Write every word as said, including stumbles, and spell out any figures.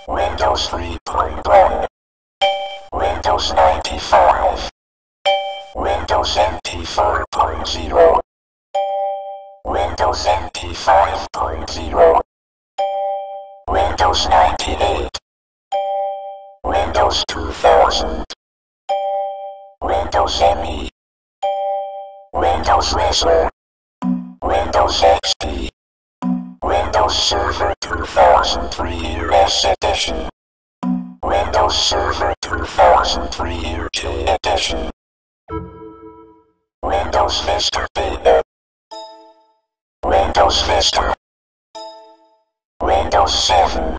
Windows three point one, Windows ninety-five, Windows N T four point zero, Windows N T five point zero, Windows ninety-eight, Windows two thousand, Windows M E, Windows Vista, Windows X P, Windows Server two thousand three U S Edition, Windows Server two thousand three U K Edition, Windows Vista Beta, Windows Vista, Windows seven,